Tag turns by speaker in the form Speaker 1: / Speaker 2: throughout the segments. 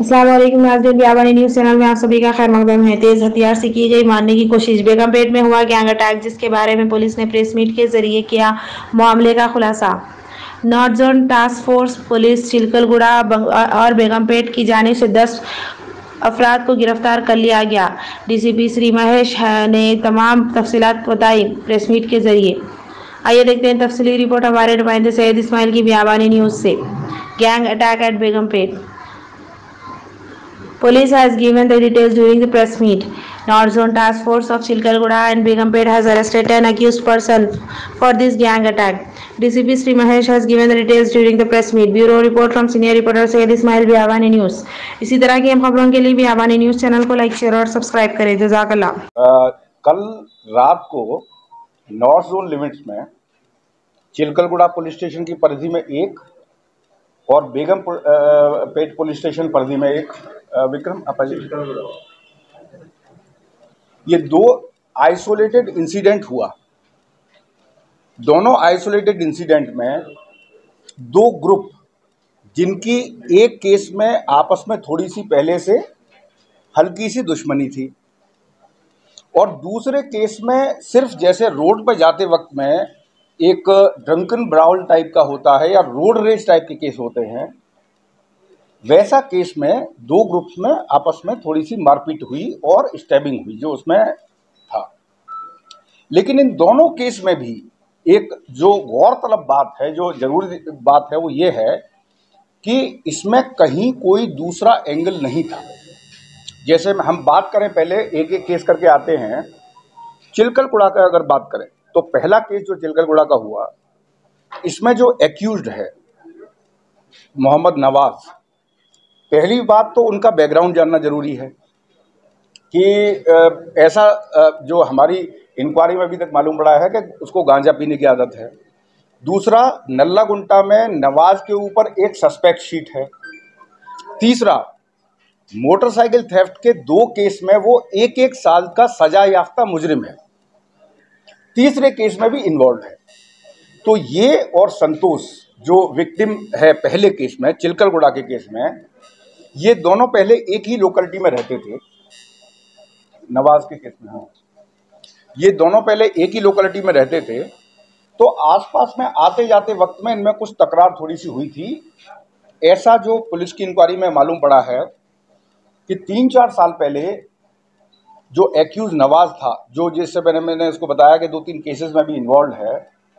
Speaker 1: अस्सलाम वालेकुम नाज़रीन, बियाबानी न्यूज़ चैनल में आप सभी का खैर मकदम है। तेज हथियार से की गई मारने की कोशिश। बेगमपेट में हुआ गैंग अटैक, जिसके बारे में पुलिस ने प्रेस मीट के जरिए किया मामले का खुलासा। North zone task force police Chilkalguda और बेगमपेट की जानिब से 10 अफराद को गिरफ्तार कर लिया गया। डीसीपी श्री महेश ने तमाम तफसीलात बताई प्रेस मीट के जरिए। आइए देखते हैं तफसीली रिपोर्ट हमारे नुमाइंदे सैयद इस्माइल की बियाबानी न्यूज़ से। Gang attack at Begumpet. Police has given the details during the press meet. North Zone Task Force of Chilkalguda and Begumpet has arrested 10 accused persons for this gang attack. DCP Sri Mahesh has given the details during the press meet. Bureau report from senior reporter Syed Ismail, Biyabani news. इसी तरह की अहम खबरों के लिए Biyabani news channel को like, share और subscribe करें। जज़ाकल्लाह।
Speaker 2: कल रात को नॉर्थ जोन लिमिट्स में चिलकलगुड़ा पुलिस स्टेशन की परिधि में एक और बेगम पेट पुलिस स्टेशन परिधि में एक विक्रम ये दो आइसोलेटेड इंसिडेंट हुआ। दोनों आइसोलेटेड इंसिडेंट में दो ग्रुप, जिनकी एक केस में आपस में थोड़ी सी पहले से हल्की सी दुश्मनी थी और दूसरे केस में सिर्फ जैसे रोड पर जाते वक्त में एक ड्रंकन ब्राउल टाइप का होता है या रोड रेस टाइप के केस होते हैं, वैसा केस में दो ग्रुप्स में आपस में थोड़ी सी मारपीट हुई और स्टैबिंग हुई जो उसमें था। लेकिन इन दोनों केस में भी एक जो गौरतलब बात है, जो जरूरी बात है, वो ये है कि इसमें कहीं कोई दूसरा एंगल नहीं था। जैसे हम बात करें, पहले एक एक केस करके आते हैं। चिलकलगुड़ा का अगर बात करें तो पहला केस जो चिलकलगुड़ा का हुआ, इसमें जो एक्यूज्ड है मोहम्मद नवाज, पहली बात तो उनका बैकग्राउंड जानना जरूरी है कि ऐसा जो हमारी इंक्वायरी में अभी तक मालूम पड़ा है कि उसको गांजा पीने की आदत है। दूसरा, नल्ला गुंटा में नवाज के ऊपर एक सस्पेक्ट शीट है। तीसरा, मोटरसाइकिल थेफ्ट के दो केस में वो एक एक साल का सजा याफ्ता मुजरिम है, तीसरे केस में भी इन्वॉल्व है। तो ये और संतोष जो विक्टिम है पहले केस में, चिलकलगुड़ा के केस में, ये दोनों पहले एक ही लोकेलिटी में रहते थे। नवाज के केस में ये दोनों पहले एक ही लोकेलिटी में रहते थे, तो आसपास में आते जाते वक्त में इनमें कुछ तकरार थोड़ी सी हुई थी। ऐसा जो पुलिस की इंक्वायरी में मालूम पड़ा है कि 3-4 साल पहले जो एक्यूज नवाज था, जो जिससे पहले मैंने उसको बताया कि 2-3 केसेस में भी इन्वॉल्व है,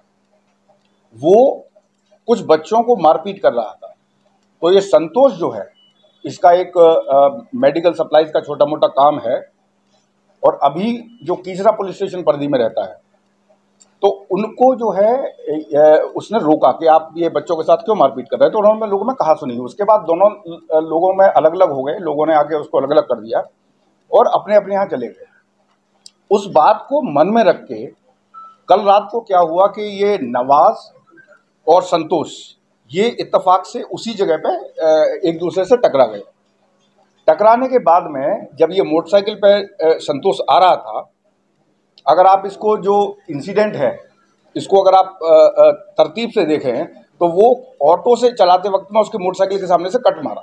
Speaker 2: वो कुछ बच्चों को मारपीट कर रहा था। तो ये संतोष जो है, इसका एक मेडिकल सप्लाईज का छोटा मोटा काम है और अभी जो कीसरा पुलिस स्टेशन परिधि में रहता है, तो उनको जो है उसने रोका कि आप ये बच्चों के साथ क्यों मारपीट कर रहे हैं। तो उन्होंने लोगों में कहा सुनी। उसके बाद दोनों लोगों में अलग अलग हो गए, लोगों ने आके उसको अलग अलग कर दिया और अपने अपने यहाँ चले गए। उस बात को मन में रख के कल रात को क्या हुआ कि ये नवाज और संतोष ये इत्तेफाक से उसी जगह पे एक दूसरे से टकरा गए। टकराने के बाद में जब ये मोटरसाइकिल पे संतोष आ रहा था, अगर आप इसको जो इंसिडेंट है इसको अगर आप तरतीब से देखें तो वो ऑटो से चलाते वक्त में उसके मोटरसाइकिल के सामने से कट मारा।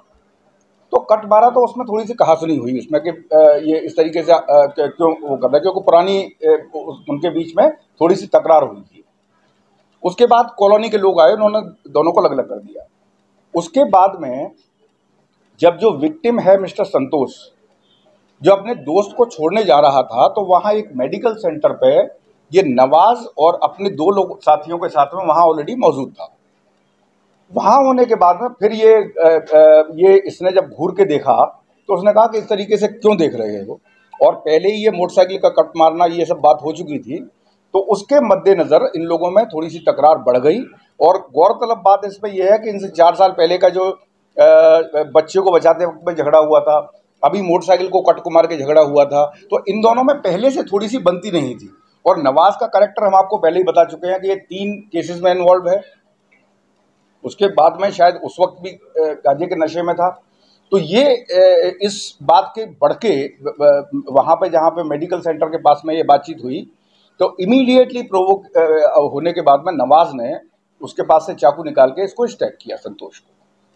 Speaker 2: तो उसमें थोड़ी सी कहासुनी हुई उसमें कि ये इस तरीके से क्यों वो कर रहा है, क्योंकि पुरानी उनके बीच में थोड़ी सी तकरार हुई थी। उसके बाद कॉलोनी के लोग आए, उन्होंने दोनों को अलग अलग कर दिया। उसके बाद में जब जो विक्टिम है मिस्टर संतोष, जो अपने दोस्त को छोड़ने जा रहा था, तो वहाँ एक मेडिकल सेंटर पे ये नवाज और अपने दो लोग साथियों के साथ में वहाँ ऑलरेडी मौजूद था। वहाँ होने के बाद में फिर ये इसने जब घूर के देखा तो उसने कहा कि इस तरीके से क्यों देख रहे हो, और पहले ही ये मोटरसाइकिल का कट मारना ये सब बात हो चुकी थी। तो उसके मद्देनज़र इन लोगों में थोड़ी सी तकरार बढ़ गई। और गौरतलब बात इसमें यह है कि इनसे 4 साल पहले का जो बच्चे को बचाते वक्त में झगड़ा हुआ था, अभी मोटरसाइकिल को कट को मार के झगड़ा हुआ था, तो इन दोनों में पहले से थोड़ी सी बनती नहीं थी। और नवाज का कैरेक्टर हम आपको पहले ही बता चुके हैं कि ये 3 केसेस में इन्वॉल्व है। उसके बाद में शायद उस वक्त भी गांजे के नशे में था। तो ये इस बात के बढ़ के वहाँ पे जहाँ पे मेडिकल सेंटर के पास में ये बातचीत हुई, तो इमीडिएटली प्रोवोक होने के बाद में नवाज ने उसके पास से चाकू निकाल के इसको स्टैक किया संतोष को।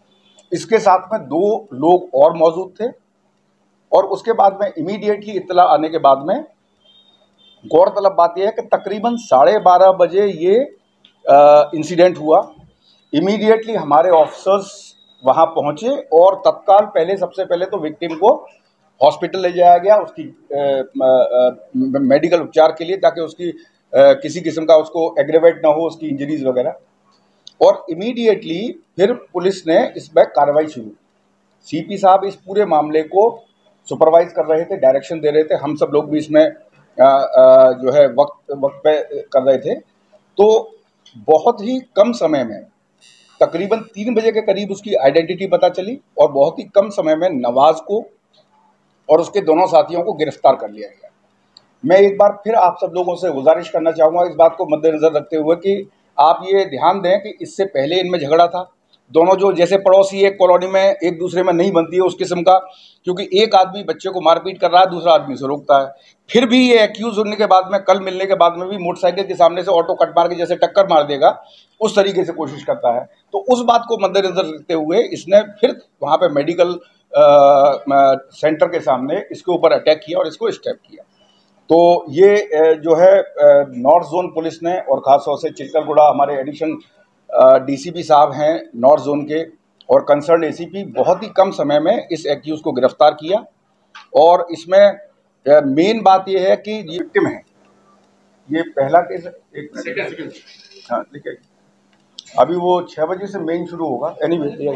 Speaker 2: इसके साथ में 2 लोग और मौजूद थे और उसके बाद में इमीडिएटली इत्तला आने के बाद में गौरतलब बात यह है कि तकरीबन 12:30 बजे ये इंसिडेंट हुआ। इमीडिएटली हमारे ऑफिसर्स वहाँ पहुँचे और तत्काल सबसे पहले तो विक्टिम को हॉस्पिटल ले जाया गया उसकी मेडिकल उपचार के लिए, ताकि उसकी किसी किस्म का उसको एग्रेवेट ना हो उसकी इंजरीज वगैरह। और इमीडिएटली फिर पुलिस ने इस पर कार्रवाई शुरू। सीपी साहब इस पूरे मामले को सुपरवाइज कर रहे थे, डायरेक्शन दे रहे थे, हम सब लोग भी इसमें जो है वक्त पे कर रहे थे। तो बहुत ही कम समय में तकरीबन 3 बजे के करीब उसकी आइडेंटिटी पता चली और बहुत ही कम समय में नवाज को और उसके दोनों साथियों को गिरफ्तार कर लिया गया। मैं एक बार फिर आप सब लोगों से गुजारिश करना चाहूँगा इस बात को मद्देनज़र रखते हुए कि आप ये ध्यान दें कि इससे पहले इनमें झगड़ा था। दोनों जो जैसे पड़ोसी एक कॉलोनी में एक दूसरे में नहीं बनती है उस किस्म का, क्योंकि एक आदमी बच्चे को मारपीट कर रहा है, दूसरा आदमी से रोकता है। फिर भी ये एक्यूज होने के बाद में, कल मिलने के बाद में भी मोटरसाइकिल के सामने से ऑटो कट मार के जैसे टक्कर मार देगा उस तरीके से कोशिश करता है। तो उस बात को मद्देनज़र रखते हुए इसने फिर वहाँ पे मेडिकल सेंटर के सामने इसके ऊपर अटैक किया और इसको स्टैप किया। तो ये जो है नॉर्थ जोन पुलिस ने और ख़ासतौर से चिल्कलगुड़ा हमारे एडिशन डीसीपी साहब हैं नॉर्थ जोन के और कंसर्न एसीपी, बहुत ही कम समय में इस एक्यूज़ को गिरफ्तार किया। और इसमें मेन बात ये है कि ये विक्टिम है, ये पहला केस एक सेकंड हाँ देखिए अभी वो 6 बजे से मेन शुरू होगा। एनीवे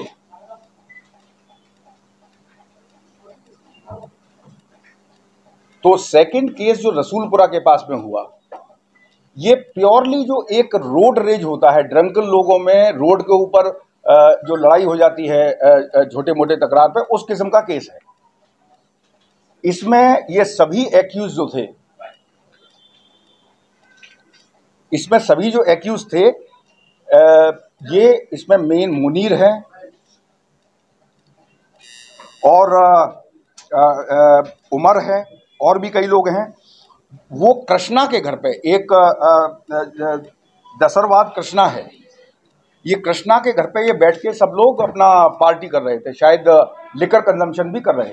Speaker 2: तो सेकंड केस जो रसूलपुरा के पास में हुआ, ये प्योरली जो एक रोड रेज होता है, ड्रंकन लोगों में रोड के ऊपर जो लड़ाई हो जाती है छोटे मोटे तकरार पे, उस किस्म का केस है। इसमें ये सभी एक्यूज जो थे, इसमें सभी जो एक्यूज थे ये इसमें मेन मुनीर है और उमर है और भी कई लोग हैं। वो कृष्णा के घर पे एक दसरवाद कृष्णा है, ये कृष्णा के घर पे ये बैठ के सब लोग अपना पार्टी कर रहे थे, शायद लिकर कंजम्पशन भी कर रहे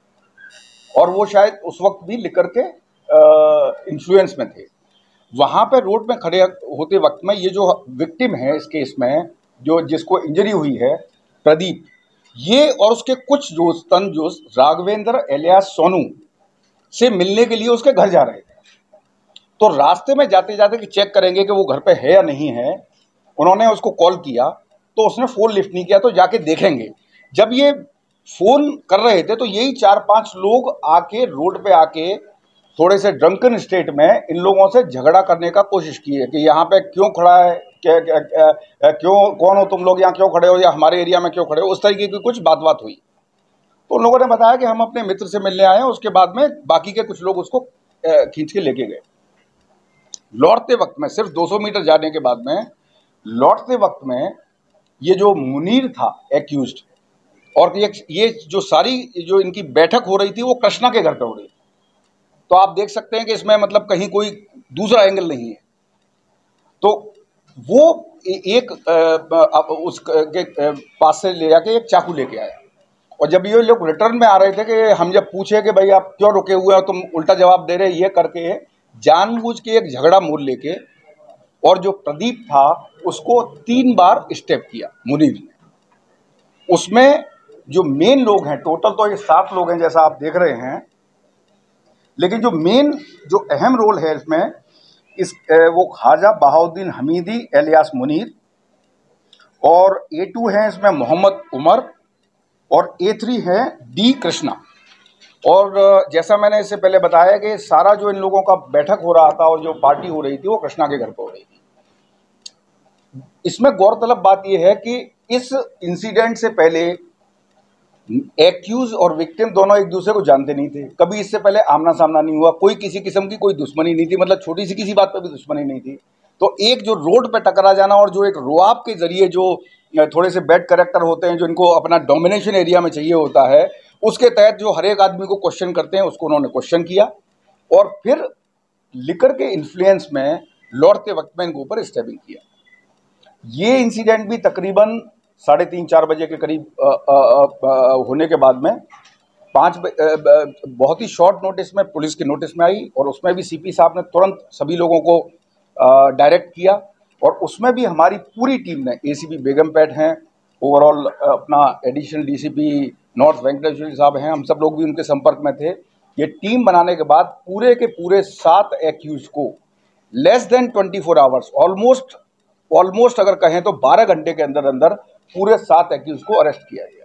Speaker 2: थे और वो शायद उस वक्त भी लिकर के इन्फ्लुएंस में थे। वहाँ पे रोड में खड़े होते वक्त में ये जो विक्टिम है इस केस में, जो जिसको इंजरी हुई है प्रदीप, ये और उसके कुछ दोस्त तनजुस राघवेंद्र एलियास सोनू से मिलने के लिए उसके घर जा रहे थे। तो रास्ते में जाते जाते कि चेक करेंगे कि वो घर पे है या नहीं है, उन्होंने उसको कॉल किया तो उसने फ़ोन लिफ्ट नहीं किया, तो जाके देखेंगे। जब ये फ़ोन कर रहे थे तो यही 4-5 लोग आके रोड पे आके थोड़े से ड्रंकन स्टेट में इन लोगों से झगड़ा करने का कोशिश की है कि यहाँ पे क्यों खड़ा है, क्यों, कौन हो तुम लोग, यहाँ क्यों खड़े हो, या हमारे एरिया में क्यों खड़े हो, उस तरीके की कुछ बात हुई। तो उन लोगों ने बताया कि हम अपने मित्र से मिलने आए हैं। उसके बाद में बाकी के कुछ लोग उसको खींच के लेके गए। लौटते वक्त में सिर्फ 200 मीटर जाने के बाद में लौटते वक्त में ये जो मुनीर था एक्यूज्ड, और ये जो सारी जो इनकी बैठक हो रही थी वो कृष्णा के घर पे हो रही थी। तो आप देख सकते हैं कि इसमें मतलब कहीं कोई दूसरा एंगल नहीं है। तो वो एक उसके पास से ले जाके एक चाकू लेके आया और जब ये लोग रिटर्न में आ रहे थे कि हम जब पूछे कि भाई आप क्यों रुके हुए हो, तुम उल्टा जवाब दे रहे, ये करके जानबूझ के एक झगड़ा मोड़ लेके और जो प्रदीप था उसको 3 बार स्टेप किया मुनीर ने। उसमें जो मेन लोग हैं, टोटल तो ये 7 लोग हैं जैसा आप देख रहे हैं, लेकिन जो मेन जो अहम रोल है इसमें वो ख्वाजा बहाउद्दीन हमीदी एलियास मुनीर, और A2 है इसमें मोहम्मद उमर, और A3 है डी कृष्णा। और जैसा मैंने इससे पहले बताया कि सारा जो इन लोगों का बैठक हो रहा था और जो पार्टी हो रही थी वो कृष्णा के घर पर हो रही थी। इसमें गौरतलब बात यह है कि इस इंसिडेंट से पहले एक्यूज और विक्टिम दोनों एक दूसरे को जानते नहीं थे, कभी इससे पहले आमना सामना नहीं हुआ, कोई किसी किस्म की कोई दुश्मनी नहीं थी, मतलब छोटी सी किसी बात पर भी दुश्मनी नहीं थी। तो एक जो रोड पे टकरा जाना और जो एक रुआब के जरिए जो थोड़े से बैड कैरेक्टर होते हैं जो इनको अपना डोमिनेशन एरिया में चाहिए होता है, उसके तहत जो हर एक आदमी को क्वेश्चन करते हैं उसको उन्होंने क्वेश्चन किया और फिर लिकर के इन्फ्लुएंस में लौटते वक्त में इनके ऊपर स्टैबिंग किया। ये इंसिडेंट भी तकरीबन 3:30-4 बजे के करीब होने के बाद में बहुत ही शॉर्ट नोटिस में पुलिस के नोटिस में आई, और उसमें भी सीपी साहब ने तुरंत सभी लोगों को डायरेक्ट किया, और उसमें भी हमारी पूरी टीम ने, एसीपी बेगमपेट हैं, ओवरऑल अपना एडिशनल डीसीपी नॉर्थ वेंकटेश्वर साहब हैं, हम सब लोग भी उनके संपर्क में थे। ये टीम बनाने के बाद पूरे के पूरे 7 एक्यूज को लेस देन 24 आवर्स, ऑलमोस्ट अगर कहें तो 12 घंटे के अंदर अंदर पूरे 7 एक्यूज को अरेस्ट किया गया।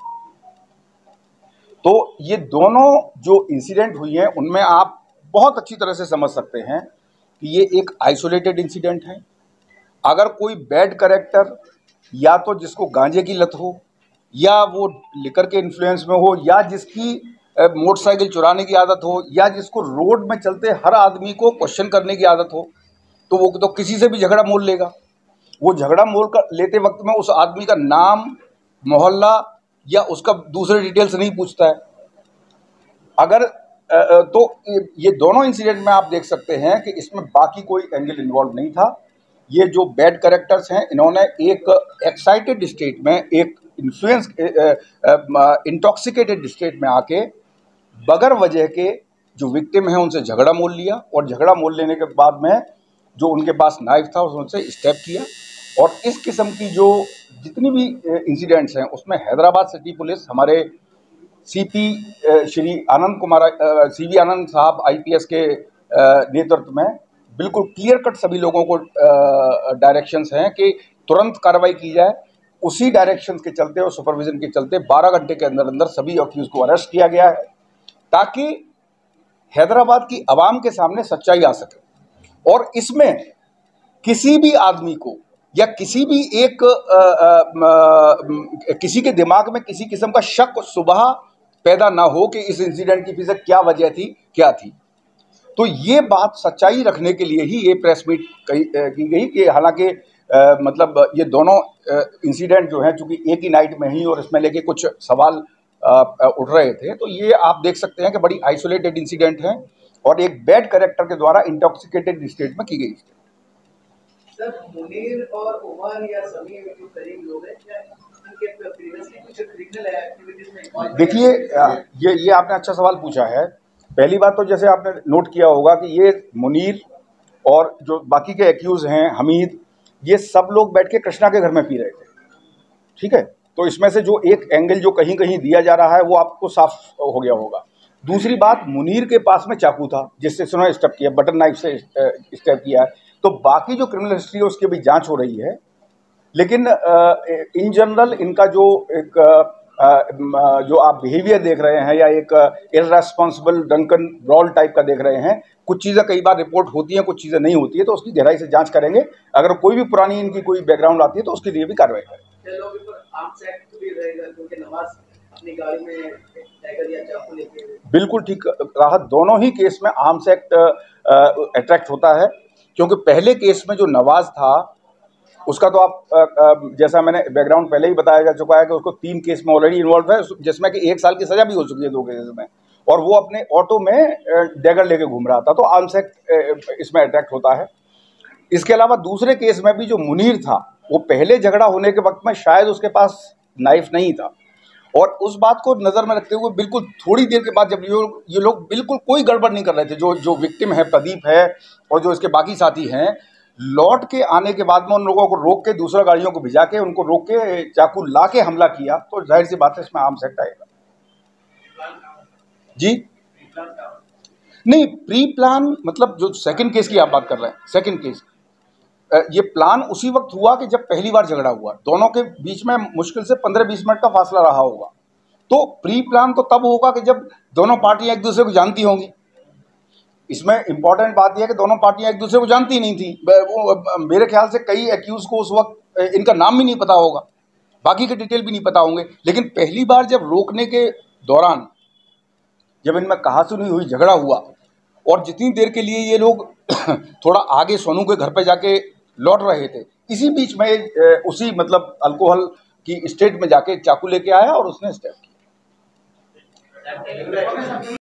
Speaker 2: तो ये दोनों जो इंसिडेंट हुई हैं उनमें आप बहुत अच्छी तरह से समझ सकते हैं कि ये एक आइसोलेटेड इंसिडेंट है। अगर कोई बैड कैरेक्टर, या तो जिसको गांजे की लत हो, या वो लिकर के इन्फ्लुएंस में हो, या जिसकी मोटरसाइकिल चुराने की आदत हो, या जिसको रोड में चलते हर आदमी को क्वेश्चन करने की आदत हो, तो वो तो किसी से भी झगड़ा मोल लेगा। वो झगड़ा मोल कर लेते वक्त में उस आदमी का नाम, मोहल्ला या उसका दूसरे डिटेल्स नहीं पूछता है। अगर तो ये दोनों इंसिडेंट में आप देख सकते हैं कि इसमें बाकी कोई एंगल इन्वॉल्व नहीं था। ये जो बैड कैरेक्टर्स हैं, इन्होंने एक एक्साइटेड स्टेट में, एक इन्फ्लुएंस इंटॉक्सिकेटेड स्टेट में आके बगैर वजह के जो विक्टिम हैं उनसे झगड़ा मोल लिया, और झगड़ा मोल लेने के बाद में जो उनके पास नाइफ था उनसे स्टेप किया। और इस किस्म की जो जितनी भी इंसिडेंट्स हैं उसमें हैदराबाद सिटी पुलिस, हमारे सीपी श्री सीवी आनंद साहब आईपीएस के नेतृत्व में बिल्कुल क्लियर कट सभी लोगों को डायरेक्शंस हैं कि तुरंत कार्रवाई की जाए। उसी डायरेक्शंस के चलते और सुपरविजन के चलते 12 घंटे के अंदर अंदर सभी अक्यूज को अरेस्ट किया गया है, ताकि हैदराबाद की आवाम के सामने सच्चाई आ सके। और इसमें किसी भी आदमी को या किसी भी किसी के दिमाग में किसी किस्म का शक सुबह पैदा ना हो कि इस इंसिडेंट की पीछे क्या वजह थी, क्या थी। तो ये बात सच्चाई रखने के लिए ही ये प्रेस मीट की गई कि हालांकि मतलब ये दोनों इंसिडेंट जो हैं चूंकि एक ही नाइट में ही और इसमें लेके कुछ सवाल उठ रहे थे, तो ये आप देख सकते हैं कि बड़ी आइसोलेटेड इंसिडेंट है और एक बैड कैरेक्टर के द्वारा इंटॉक्सिकेटेड स्टेट में की गई।
Speaker 3: सर, मुनीर और उमर या समीर जो करीब लोग हैं, क्या इनके प्रीवियसली कुछ क्रिमिनल एक्टिविटीज में?
Speaker 2: देखिए, ये आपने अच्छा सवाल पूछा है। पहली बात तो जैसे आपने नोट किया होगा कि ये मुनीर और जो बाकी के एक्यूज हैं हमीद, ये सब लोग बैठ के कृष्णा के घर में पी रहे थे, ठीक है। तो इसमें से जो एक एंगल जो कहीं कहीं दिया जा रहा है वो आपको साफ हो गया होगा। दूसरी बात, मुनीर के पास में चाकू था जिससे उन्होंने स्टेप किया, बटर नाइफ से स्टेप किया है। तो बाकी जो क्रिमिनल हिस्ट्री है उसकी भी जांच हो रही है, लेकिन इन जनरल इनका जो एक जो आप बिहेवियर देख रहे हैं या एक इररेस्पॉन्सिबल ड्रंकन ब्रॉल टाइप का देख रहे हैं, कुछ चीज़ें कई बार रिपोर्ट होती हैं, कुछ चीज़ें नहीं होती है, तो उसकी गहराई से जांच करेंगे। अगर कोई भी पुरानी इनकी कोई बैकग्राउंड आती है तो उसके लिए भी कार्रवाई करेंगे। बिल्कुल ठीक कहा, दोनों ही केस में आर्म्स एक्ट अट्रैक्ट होता है, क्योंकि पहले केस में जो नवाज था उसका तो आप जैसा मैंने बैकग्राउंड पहले ही बताया जा चुका है कि उसको 3 केस में ऑलरेडी इन्वॉल्व है, जिसमें कि 1 साल की सजा भी हो चुकी है 2 केसेस में, और वो अपने ऑटो में डैगर लेके घूम रहा था, तो आर्म्स एक्ट इसमें अट्रैक्ट होता है। इसके अलावा दूसरे केस में भी जो मुनीर था, वो पहले झगड़ा होने के वक्त में शायद उसके पास नाइफ नहीं था, और उस बात को नज़र में रखते हुए बिल्कुल थोड़ी देर के बाद जब ये लोग बिल्कुल कोई गड़बड़ नहीं कर रहे थे, जो विक्टिम है प्रदीप है और जो इसके बाकी साथी हैं, लौट के आने के बाद में उन लोगों को रोक के दूसरा गाड़ियों को भिजा के उनको रोक के चाकू ला के हमला किया, तो जाहिर सी बात है इसमें आर्म्स एक्ट आएगा। जी नहीं, प्री प्लान मतलब जो सेकंड केस की आप बात कर रहे हैं, सेकंड केस, ये प्लान उसी वक्त हुआ कि जब पहली बार झगड़ा हुआ, दोनों के बीच में मुश्किल से 15-20 मिनट का फासला रहा होगा। तो प्री प्लान तो तब होगा कि जब दोनों पार्टियां एक दूसरे को जानती होंगी। इसमें इंपॉर्टेंट बात यह है कि दोनों पार्टियां एक दूसरे को जानती नहीं थी। वो मेरे ख्याल से कई एक्यूज को उस वक्त इनका नाम भी नहीं पता होगा, बाकी के डिटेल भी नहीं पता होंगे, लेकिन पहली बार जब रोकने के दौरान जब इनमें कहासुनी हुई, झगड़ा हुआ, और जितनी देर के लिए ये लोग थोड़ा आगे सोनू के घर पे जाके लौट रहे थे, इसी बीच में उसी मतलब अल्कोहल की स्टेट में जाके चाकू लेके आया और उसने स्टेप किया।